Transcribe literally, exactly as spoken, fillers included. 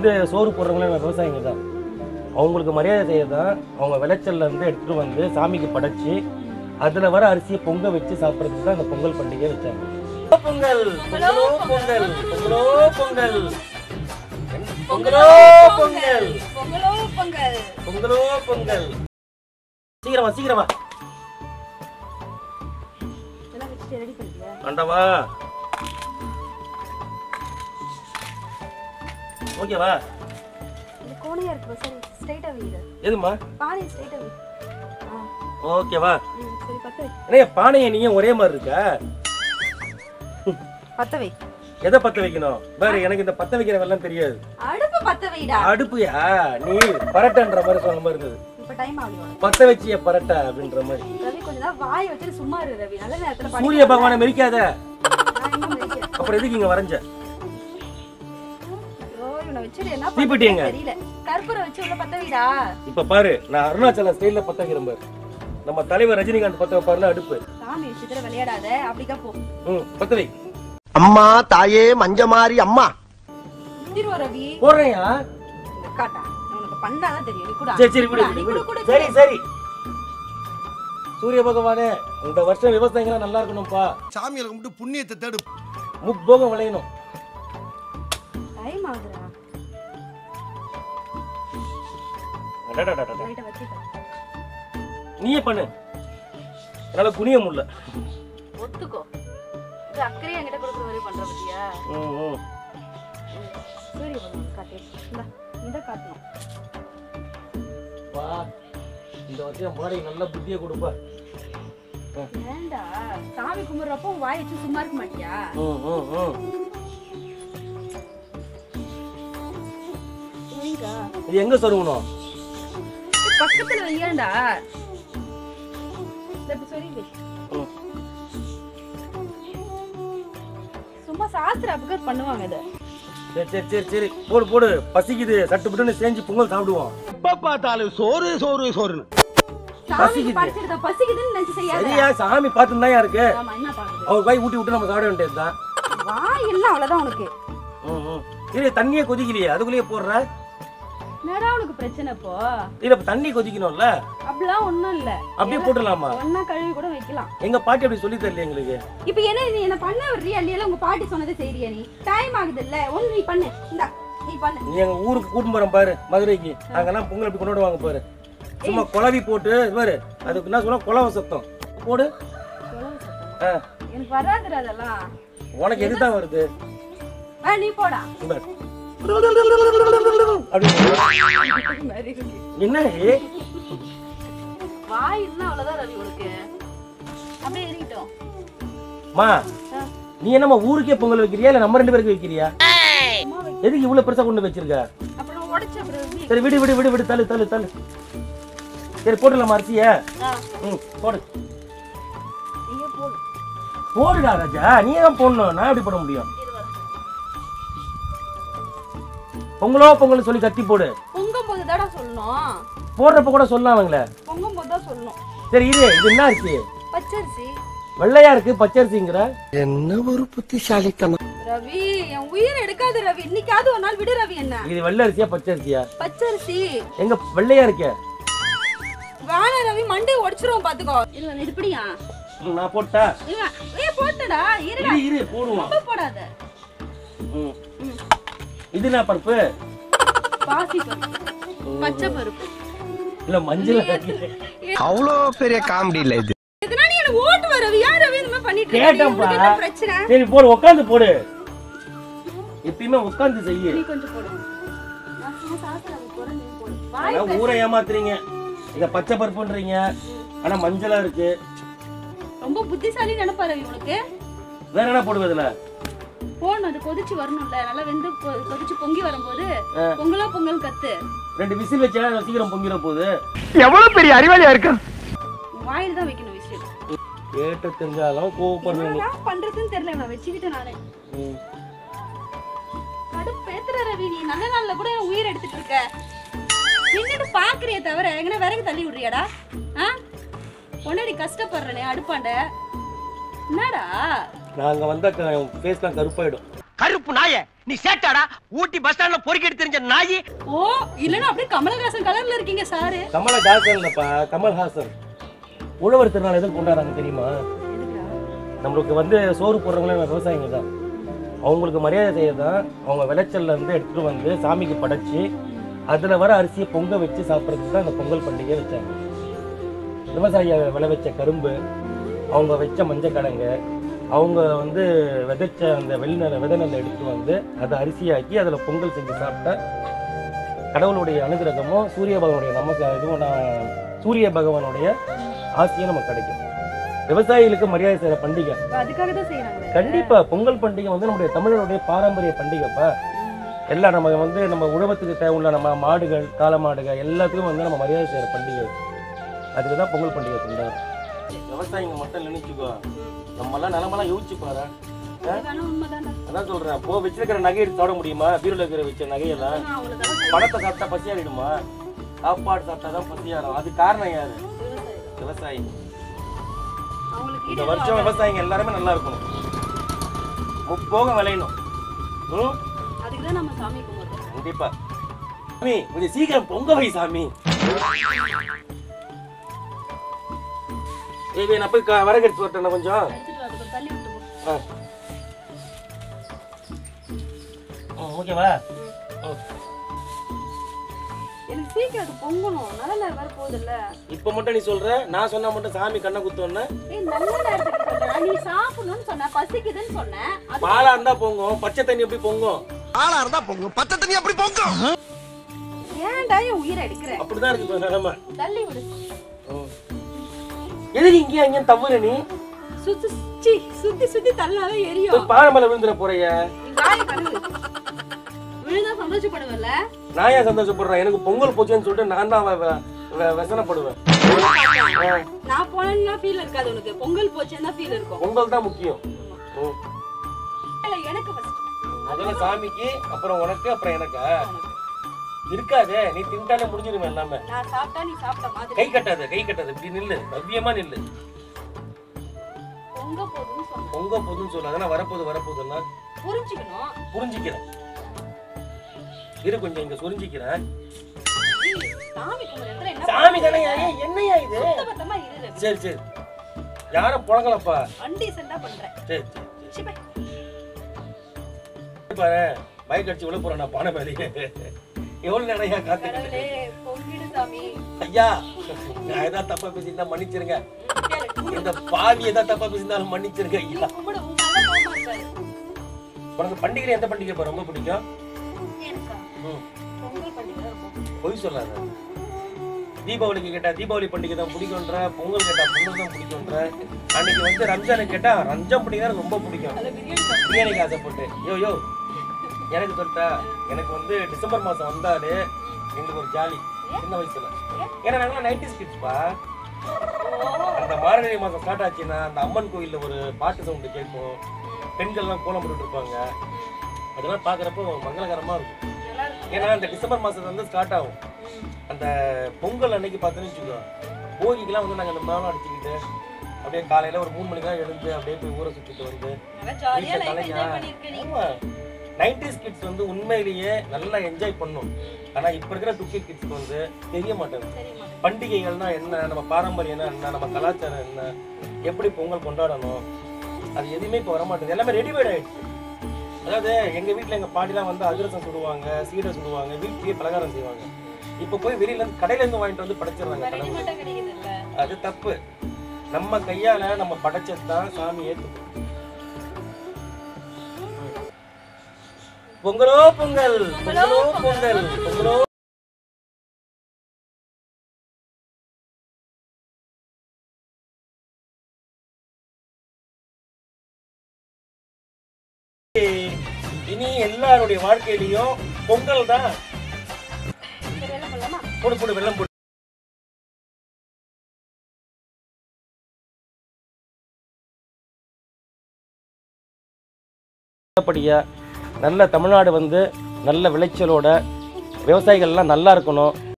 இந்த சோறு போடுறவங்களே விவசாயிங்க தான். அவங்களுக்கு மரியாதை செய்ய தான் அவங்க விளைச்சல்ல இருந்து எடுத்துட்டு வந்து சாமிக்கு படைச்சு அதுல வர அரிசியை பொங்க வச்சு சாப்பிட்றதுக்கு தான் இந்த பொங்கல் பண்டிகை வச்சாங்க. பொங்கல் பொங்கலோ பொங்கல் பொங்கலோ பொங்கல் பொங்கலோ பொங்கல் பொங்கலோ பொங்கல் பொங்கலோ பொங்கல். சீக்கிரமா சீக்கிரமா எல்லாம் வச்சு ரெடி பண்ணிட்டியா? ஆண்டவா ஓகேவா? இது கோணையா இருக்கு. சரி ஸ்ட்ரைட்டா வைங்க. எதுமா? பானை ஸ்ட்ரைட்டா வை. ஓகேவா? ம் சரி பத்த வை. அண்ணே பானையை நீங்க ஒரே மாதிரி இருக்கா? பத்த வை. எதை பத்த வைக்கணும்? வேற எனக்கு இந்த பத்த வைக்கிற வெல்லாம் தெரியாது. அடுப்பு பத்த வைடா. அடுப்புயா? நீ பரட்டன்ற மாதிரி சொன்ன மாதிரி இருந்தது. இப்ப டைம் ஆகுது. பத்த வச்சிய பரட்ட அப்படின்ற மாதிரி. ரவி கொஞ்ச நேரம் வாய் வச்சிட்டு சும்மா இரு ரவி. நல்ல நேரத்துல பாடி. சூரிய பகவானை மெரிக்காத. நான் இன்னும் மெரிக்கல. அப்புறம் எதுக்கு இங்க வரைஞ்ச? ஓ இவனை வச்சிட்டு என்ன தீப்பெட்டிங்க தெரியல. கற்பூரம் வச்சு உள்ள பத்த வைடா. இப்ப பாரு நான் அருணாச்சல ஸ்டைல்ல பத்த வைக்கிறேன் பாரு. நம்ம தலைவர் ரஜினிகாந்த் பத்த வைப்பார்ல அடுப்பு. சாமி விஷயத்துல விளையாடாத. அப்படிக்கா போ. ம் பத்த வை. அம்மா தாயே மஞ்சமாரி அம்மா. திருவ ரவி. போறேன்யா. காட்டா. உனக்கு பண்ணாதான் தெரியும். நீ கூட. சரி சரி விடு. சரி சரி. சூரிய பகவானே இந்த வருஷம் விவசாயிகளா நல்லா இருக்கணும்ப்பா. சாமியை கும்பிட்டு புண்ணியத்தை தேடு. முப்போகம் விளையணும். டைம் ஆகுதுடா. அடடடடட. லைட்டா வச்சிட்டு. நீயே பண்ணு. என்னால குனிய முடியல. ஒத்துக்கோ. இது அக்கறையா என்கிட்ட கொடுக்குற மாதிரி பண்ற பத்தியா? ம் ம். சூரிய பகவான் காட்டு. இந்தா இந்த காட்டணும். வா. இந்த வருஷம் மாடி நல்ல புத்தியை கொடுப்பா. ஏண்டா சாமி கும்பிடுறப்போ வாய் வச்சு சும்மா இருக்க மாட்டியா? ம் ம் ம். எங்க? இது எங்க சொருகணும்? பக்கத்துல வையாண்டா. இப்படி சொல்லி வை. ம். சும்மா சாஸ்திர அபகர் பண்ணுவாங்க இத. சரி சரி சரி சரி போடு போடு. பசிக்குது சட்டு புட்டுன்னு செஞ்சு பொங்கல் சாப்பிடுவோம். எப்ப பார்த்தாலும் சோறு சோறு சோறுன்னு. சாமி படைச்சிருந்தா பசிக்குதுன்னு நினைச்சு செய்யாத. சரியா சாமி பார்த்துன்னு தான் இருக்கு. ஆமா என்ன பாக்குது? அவர் வாய் ஊட்டி விட்டு நம்ம சாப்பிட வேண்டியதுதான். வாய் இல்ல அவ்வளவுதான் உனக்கு. ம் ம். இது தண்ணியே கொதிக்கலையே அதுக்குள்ளேயே போடுற. என்னடா உனக்கு பிரச்சனை இப்போ? இல்ல தண்ணி கொதிக்கணும்ல. அப்படிலாம் ஒண்ணும் இல்ல. அப்படியே போட்டுடலாமா? ஒண்ணா கழுவி கூட வைக்கலாம். எங்க பாட்டி அப்படி சொல்லி தரல எங்களுக்கு. இப்போ என்ன நீ என்ன பண்ண வர்றியா இல்லையா? உங்க பாட்டி சொன்னதை செய்றியா நீ? டைம் ஆகுது இல்ல. ஒண்ணு நீ பண்ணு. இந்தா நீ பண்ணு. நீ எங்க ஊருக்கு கூட்டிட்டு போறோம் பாரு மதுரைக்கு. அங்கெல்லாம் பொங்கல் எப்படி கொண்டாடுவாங்க பாரு. சும்மா குழவி போட்டு பாரு. அதுக்கு என்ன சொல்ல குழவ சத்தம் போடு. எனக்கு வராதுடா அதெல்லாம். உனக்கு எதுதான் வருது? ஆ நீ போடா. என்ன வாய் இல்ல அவ்வளவுதான் ரவி உனக்கு. அப்படியே இருக்கட்டும். மா நீ என்னமா ஊருக்கே பொங்கல் வைக்கிறியா இல்ல நம்ம ரெண்டு பேருக்கு வைக்கிறியா? எதுக்கு இவ்வளவு பெருசா கொண்டு வச்சிருக்க? அப்புறம் உடைச்ச அப்புறம் சரி விடு விடு விடு விடு தள்ளு தள்ளு தள்ளு. சரி போட்டுடலாமா அரிசிய? ம் போடு. நீயே போடு. போடுடா ராஜா. நீ தான் போடணும். நான் எப்படி போட முடியும்? பொங்கலோ பொங்கல் சொல்லி கத்தி போடு. பொங்கும் போது தாடா சொல்லணும். போடுறப்ப கூட சொல்லலாம் அவங்கள. பொங்கும் போது தான் சொல்லணும். சரி இது இது என்ன அரிசி? பச்சரிசி. வெள்ளையா இருக்கு பச்சரிசிங்கற. என்ன ஒரு புத்திசாலித்தனம். ரவி என் உயிர் எடுக்காத ரவி. இன்னைக்காவது ஒரு நாள் விடு ரவி. என்ன இது வெள்ளை அரிசியா பச்சரிசியா? பச்சரிசி. எங்க வெள்ளையா இருக்கே? வாண ரவி மண்டை உடைச்சிரும் பாத்துக்கோ. இல்ல இதுபடியா? நான் போட்டா? ஏய் போட்டடா. இருடா. இரு இரு போடுவோம். ரொம்ப போடாத. ம். இது என்ன பருப்பு? பாசி பருப்பு. பச்சை பருப்பு. இல்ல மஞ்சள். அவ்வளோ பெரிய காமெடி இல்ல இது. எதனா நீ என்ன ஓட்டு வர ரவி? யார் ரவி இந்த மாதிரி பண்ணிட்டு இருக்க? கேட்டப்பா. என்ன பிரச்சனை? சரி போடு உட்கார்ந்து போடு. எப்பவுமே உட்கார்ந்து செய்யு. நீ கொஞ்சம் போடு. நான் சும்மா சாஸ்திர போறேன் நீ போடு. வாய் ஆனா ஊரை ஏமாத்துறீங்க. இத பச்சை பருப்புன்றீங்க. ஆனா மஞ்சளா இருக்கு. ரொம்ப புத்திசாலி நினைப்பா ரவி உனக்கு. வேற என்ன போடுவதுல? போன் அது கொதிச்சு வரணும்ல. நல்லா வெந்து கொதிச்சு பொங்கி வரும்போது பொங்கலோ பொங்கல் கத்து. ரெண்டு விசில் வச்சா சீக்கிரம் பொங்கிர போகுது. எவ்வளவு பெரிய அறிவாளியா இருக்கு. வாயில தான் வைக்கணும் விசில். கேட்ட தெரிஞ்சாலும் கோவப்படுறீங்க. என்ன பண்றதுன்னு தெரியல. நான் வெச்சிட்டேன் நானே. கடுப்பேத்துற ரவி. நீ நல்ல நாள்ல கூட உயிர் எடுத்துட்டு இருக்க. எங்கிட்ட பாக்குறியே தவிர எங்கன விறகு தள்ளி விடுறியாடா? ஆ பொண்ணடி கஷ்டப்படுறனே அடுப்பாண்ட. என்னடா நாங்க வந்தா ஃபேஸ்லாம் கருப்பாயிடும். கருப்பு நாயே நீ சேட்டாடா ஊட்டி பஸ் ஸ்டாண்ட்ல பொறுக்கிட்டு தெரிஞ்ச நாயி. ஓ இல்லன்னா அப்படியே கமலஹாசன் கலர்ல இருக்கீங்க சாரு. கமலஹாசன் இல்லப்பா, கமல்ஹாசன். உழவர் திருநாள் எதுவும் கொண்டாடுறாங்க தெரியுமா? நம்மளுக்கு வந்து சோறு போடுறவங்களே விவசாயிங்க தான். அவங்களுக்கு மரியாதை செய்ய தான் அவங்க விளைச்சல்ல இருந்து எடுத்துட்டு வந்து சாமிக்கு படைச்சி அதில் வர அரிசியை பொங்க வச்சு சாப்பிட்றதுக்கு தான் இந்த பொங்கல் பண்டிகை வச்சாங்க. விவசாயியை விளைவிச்ச கரும்பு, அவங்க வச்ச மஞ்சள் கிழங்கு, அவங்க வந்து விதைச்ச அந்த வெளிநெல்லை விதை நெல்லை எடுத்து வந்து அதை அரிசியாக்கி அதில் பொங்கல் செஞ்சு சாப்பிட்டா கடவுளுடைய அனுகிரகமும் சூரிய பகவானுடைய நமக்கு இதுவும் நான் சூரிய பகவானுடைய ஆசையும் நமக்கு கிடைக்கும். விவசாயிகளுக்கு மரியாதை செய்கிற பண்டிகை அதுக்காக தான் செய்யறாங்க. கண்டிப்பா பொங்கல் பண்டிகை வந்து நம்முடைய தமிழனுடைய பாரம்பரிய பண்டிகைப்பா. எல்லாம் நம்ம வந்து நம்ம உழவத்துக்கு தேவையுள்ள நம்ம மாடுகள், காளை மாடுகள் எல்லாத்துக்கும் வந்து நம்ம மரியாதை செய்கிற பண்டிகை. அதுக்கு தான் பொங்கல் பண்டிகை கொண்டாடும். விவசாயிங்க மட்டும் நினைச்சுக்கோ, நம்மளாம் நிலமெல்லாம் யோசிச்சு பாரு. அதான் சொல்றேன், போ வச்சிருக்கிற நகை எடுத்து சாப்பிட முடியுமா? பீரோல இருக்கிற வச்ச நகையெல்லாம் பணத்தை சாப்பிட்டா பசியாறிடுமா? சாப்பாடு சாப்பிட்டாதான் பசியாரும். அது காரணம் யாரு? விவசாயி. இந்த வருஷம் விவசாயிங்க எல்லாருமே நல்லா இருக்கணும், முப்போக விளையணும். அதுக்குதான் நம்ம சாமி கும்பிடுறோம். கண்டிப்பா. சாமி கொஞ்சம் சீக்கிரம் பொங்க வை சாமி. ஏய் நான் போய் வரகு எடுத்து வரட்டேன் கொஞ்சம். ஓகேவா? எனக்கு சீக்கிரம் அது பொங்கணும். நல்ல நேரம் வர போகுதுல்ல. இப்ப மட்டும் நீ சொல்ற, நான் சொன்னா மட்டும் சாமி கண்ணை குத்தோன்னு. ஏய் நல்ல நேரத்துக்கு சொல்றா. நீ சாப்பிடணும்னு சொன்ன, பசிக்குதுன்னு சொன்ன. பாலா இருந்தா பொங்கும், பச்சை தண்ணி எப்படி பொங்கும்? ஆளா இருந்தா பொங்கும், பச்சை தண்ணி எப்படி பொங்கும்? ஏன்டா என் உயிரை எடுக்கிற? அப்படிதான் இருக்கு நிலைமை. தள்ளி விடு. எதுக்கு இங்கேயும் அங்கேயும் தவறு? நீ சுத்தி சுத்தி சுத்தி சுத்தி தள்ளாவே எரியும். பாறை மேல விழுந்துற போறிய. விழுந்தா சந்தோஷப்படுவல்ல? நான் ஏன் சந்தோஷப்படுறேன்? எனக்கு பொங்கல் போச்சுன்னு சொல்லிட்டு நான் தான் வெசனப்படுவேன். நான் போனா ஃபீல் இருக்காது உனக்கு. பொங்கல் போச்சுன்னா ஃபீல் இருக்கும். பொங்கல் தான் முக்கியம். எனக்கு ஃபர்ஸ்ட். முதல்ல சாமிக்கு, அப்புறம் உனக்கு, அப்புறம் எனக்கு இருக்காதே. நீ திண்டாலே முடிஞ்சிருமே எல்லாமே. நான் சாப்பிட்டா நீ சாப்பிட்ட மாதிரி. கை கட்டாத, கை கட்டாத. இப்படி நில்லு, பவ்யமா நில்லு. பொங்க போதுன்னு சொன்னா. பொங்க போதுன்னு சொல்லாத. நான் வரப்போது வரப்போதுன்னா புரிஞ்சுக்கணும். புரிஞ்சிக்கிறேன். இரு கொஞ்சம் இங்க புரிஞ்சிக்கிறேன். சாமி கும்பிடுற என்ன? சாமி தானே. என்னையா இது? சுத்தபத்தமா இரு. சரி சரி. யாரும் புழங்கலப்பா. அன்டீசென்ட்டா பண்றேன். சரி சரி பை. பாரு பைக் அடிச்சு விட போறேன் நான் பானை மேலே. எவ்வளவு நேரையா காத்துக்கிட்டு. பொங்கிடு சாமி. ஐயா நான் ஏதாவது தப்பா பேசியிருந்தா மன்னிச்சிருங்க. இந்த பாவி ஏதாவது தப்பா பேசியிருந்தாலும் மன்னிச்சிருங்க ஐயா. உனக்கு பண்டிகை எந்த பண்டிகை ரொம்ப பிடிக்கும்? பொய் சொல்லாத. தீபாவளிக்கு கேட்டா தீபாவளி பண்டிகை தான் பிடிக்கும்ன்ற, பொங்கல் கேட்டா பொங்கல் தான் பிடிக்கும்ன்ற, அன்னைக்கு வந்து ரம்ஜானுக்கு கேட்டா ரம்ஜான் பண்டிகை தான் ரொம்ப பிடிக்கும். பிரியாணிக்கு ஆசைப்பட்டு யோ யோ எனக்கு சொல்லிட்டா. எனக்கு வந்து டிசம்பர் மாசம் வந்தாலே எங்களுக்கு ஒரு ஜாலி சின்ன வயசுல. ஏன்னா நாங்களாம் நைன்டிஸ் கிட்ஸ்பா. அந்த மார்கழி மாசம் ஸ்டார்ட் ஆச்சுன்னா அந்த அம்மன் கோயில்ல ஒரு பாட்டு சவுண்டு கேட்கும். பெண்கள்லாம் கோலம் போட்டு இருப்பாங்க. அதெல்லாம் பாக்குறப்போ மங்களகரமா இருக்கும். ஏன்னா அந்த டிசம்பர் மாசத்துல வந்து ஸ்டார்ட் ஆகும். அந்த பொங்கல் அன்னைக்கு பார்த்தோன்னு வச்சுக்கோ, போகிக்கெல்லாம் வந்து நாங்கள் அந்த மேலாம் அடிச்சுக்கிட்டு அப்படியே காலையில ஒரு மூணு மணிக்கெல்லாம் எழுந்து அப்படியே போய் ஊரை சுற்றிட்டு வந்து நைன்டிஸ் கிட்ஸ் வந்து உண்மையிலேயே நல்லா என்ஜாய் பண்ணும். ஆனா இப்ப இருக்கிற டுக்கி கிட்ஸ்க்கு வந்து தெரிய மாட்டேங்குது. பண்டிகைகள்னா என்ன, நம்ம பாரம்பரியம் என்ன, நம்ம கலாச்சாரம் என்ன, எப்படி பொங்கல் கொண்டாடணும், அது எதுவுமே இப்போ வரமாட்டேங்குது. எல்லாமே ரெடிமேட் ஆயிடுச்சு. அதாவது எங்க வீட்டுல எங்க பாட்டிலாம் வந்து அதிரசம் சுடுவாங்க, சீடை சுடுவாங்க, வீட்லயே பலகாரம் செய்வாங்க. இப்ப போய் வெளியில இருந்து கடையில இருந்து வாங்கிட்டு வந்து படைச்சிடறாங்க கடவுள். அது தப்பு. நம்ம கையால நம்ம படைச்சதுதான் சாமி ஏத்துக்கும். பொங்கலோ பொங்கல், பொங்கலோ பொங்கல், பொங்கலோ. இனி எல்லாருடைய வாழ்க்கையிலையும் பொங்கல் தான். போடு போடு வெள்ளம் போடு. நல்ல தமிழ்நாடு வந்து நல்ல விளைச்சலோட விவசாயிகள்லாம் நல்லா இருக்கணும்.